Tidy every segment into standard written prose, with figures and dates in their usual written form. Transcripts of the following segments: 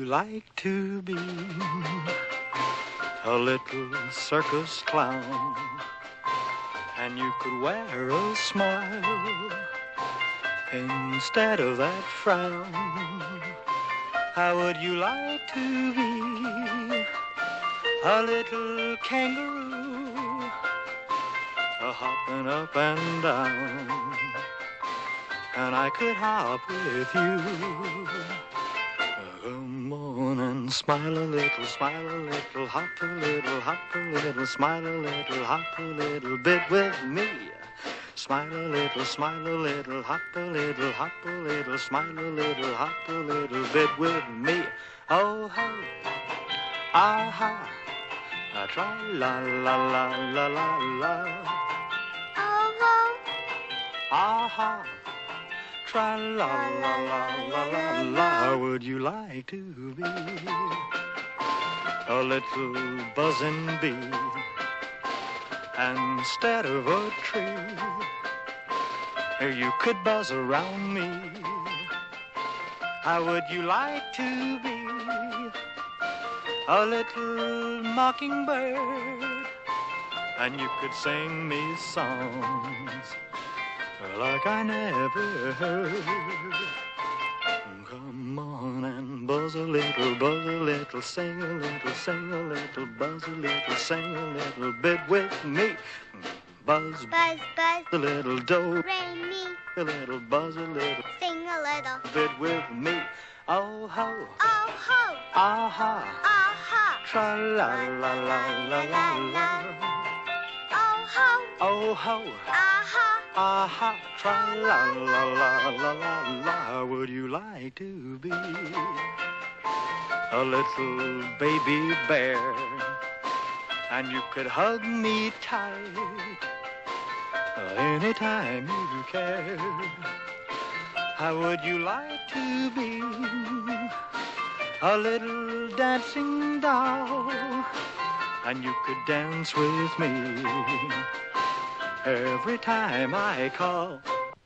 like to be a little circus clown? And you could wear a smile instead of that frown. How would you like to be a little kangaroo, hopping up and down, and I could hop with you? Come on and smile a little, hop a little, smile a little, hop a little bit with me. Smile a little, hop a little, smile a little, hop a little bit with me. Oh ho, aha, tra la la la la la la. Oh ho, Aha, tra la la la la la la. Would you like to be a little buzzing bee instead of a tree? You could buzz around me. How would you like to be a little mockingbird, and you could sing me songs like I never heard? Come on and buzz a little, sing a little, buzz a little, sing a little bit with me. Buzz, buzz, buzz, a little do, re mi, a little, buzz a little, sing a little bit with me. Oh ho, oh ho, aha, aha, tra la la la la la la. oh ho, aha, aha, tra la la la la la la. Would you like to be a little baby bear, and you could hug me tight anytime you care? How would you like to be a little dancing doll, and you could dance with me every time I call?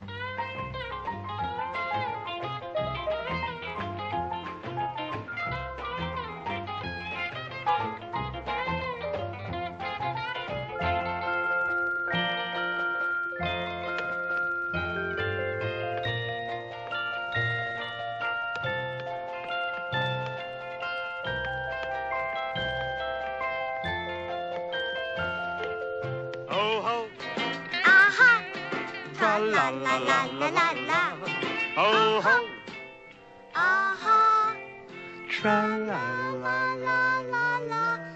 Oh ho, aha, tra la la la la la la. Oh ho, aha, tra la la la la la.